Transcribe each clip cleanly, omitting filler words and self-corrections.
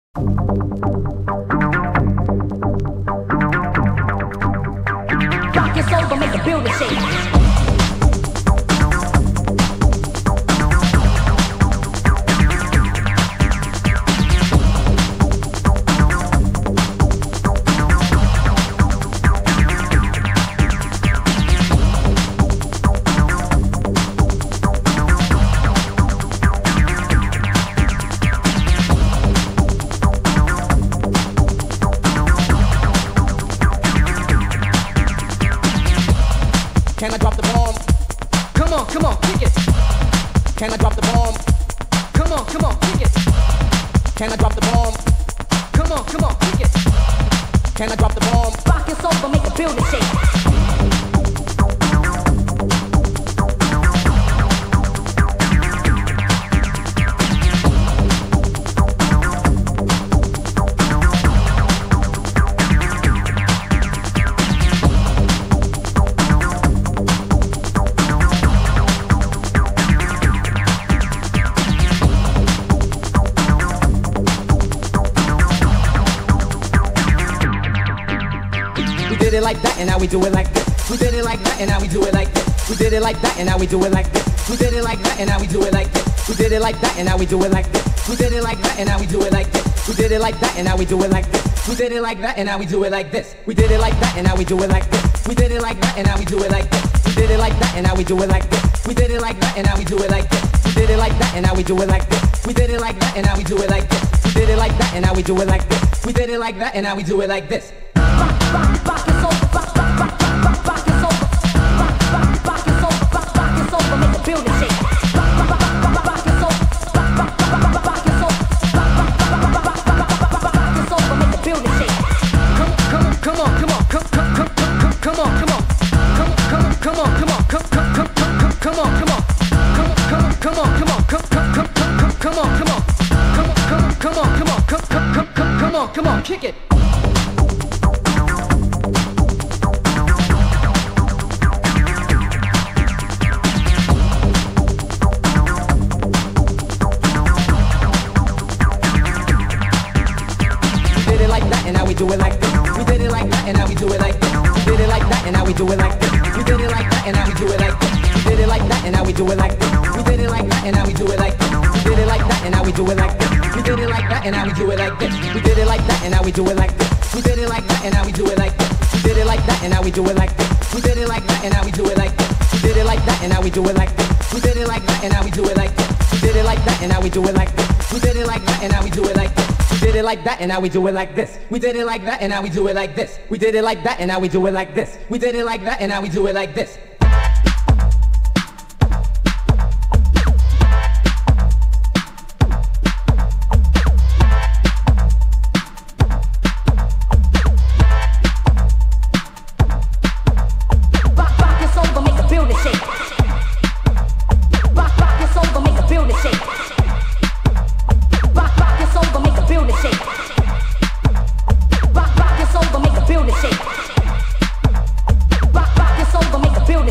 Rock your soul, but make the building shake. Can I drop the bomb? Come on, kick it. Can I drop the bomb? Come on, kick it. Can I drop the bomb? Come on, kick it. Can I drop the bomb? Rock your soul, but make the building shake. We did it like that and now we do it like this. We did it like that and now we do it like this. We did it like that and now we do it like this. We did it like that and now we do it like this. We did it like that and now we do it like this. We did it like that and now we do it like this. We did it like that and now we do it like this. We did it like that and now we do it like this. We did it like that and now we do it like this. We did it like that and now we do it like this. We did it like that and now we do it like this. We did it like that and now we do it like this. We did it like that and now we do it like this. We did it like that and now we do it like this. We did it like that and now we do it like this. We did it like that and now we do it like this. Rock your soul, rock your soul, rock your soul, rock your soul, but make the building shake. Rock your soul, rock your soul, rock your soul, but make the building shake. Come on, come on, come on, come on, come on, come on, come on, come on, come on, come on, come on, come on, come on, come on, come on, kick it. And now we do it like this. We did it like that, and now we do it like this. We did it like that, and now we do it like this. We did it like that, and now we do it like this. We did it like that, and now we do it like this. We did it like that, and now we do it like this. We did it like that, and now we do it like this. We did it like that, and now we do it like this. We did it like that, and now we do it like this. We did it like that, and now we do it like this. We did it like that, and now we do it like this. We did it like that, and now we do it like this. We did it like that, and now we do it like this. We did it like that, and now we do it like this. We did it like that, and now we do it like this. We did it like that, and now we do it like this. We did it like that and now we do it like this. We did it like that and now we do it like this. We did it like that and now we do it like this. We did it like that and now we do it like this. Rock your soul, but make the building shake. Rock your soul, but make the building shake. Rock your soul, but make the building shake. Rock your soul, but make the building shake. Rock your soul, but make the building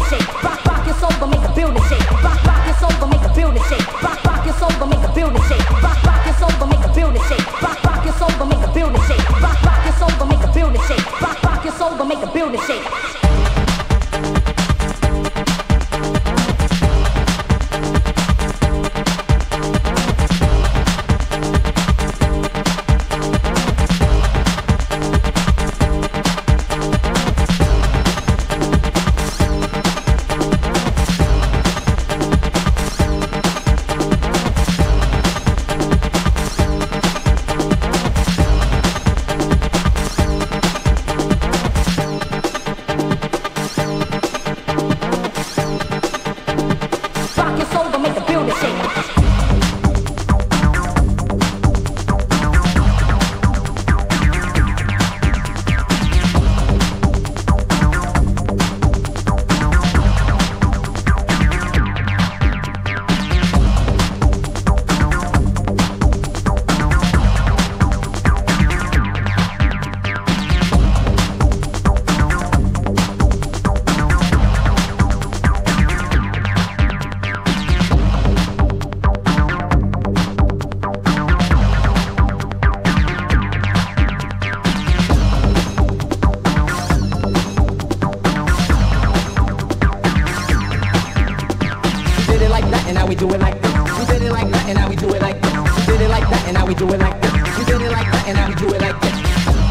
do it like this. We did it like that, and now we do it like this. We did it like that, and now we do it like this. We did it like that, and now we do it like this.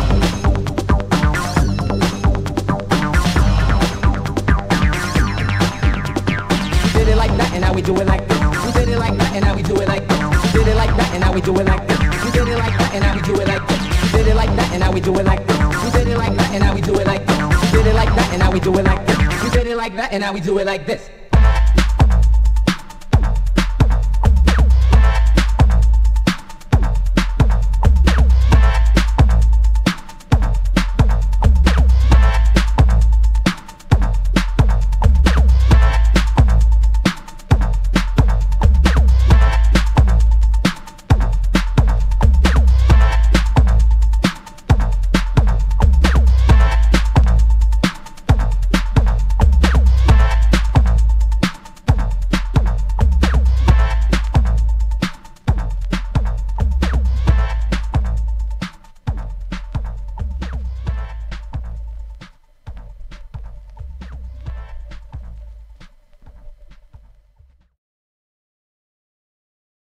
We did it like that, and now we do it like this. We did it like that, and now we do it like this. We did it like that, and now we do it like this. We did it like that, and now we do it like this. We did it like that, and now we do it like this. We did it like that, and now we do it like this. We did it like that, and now we do it like this. We did it like that, and now we do it like this.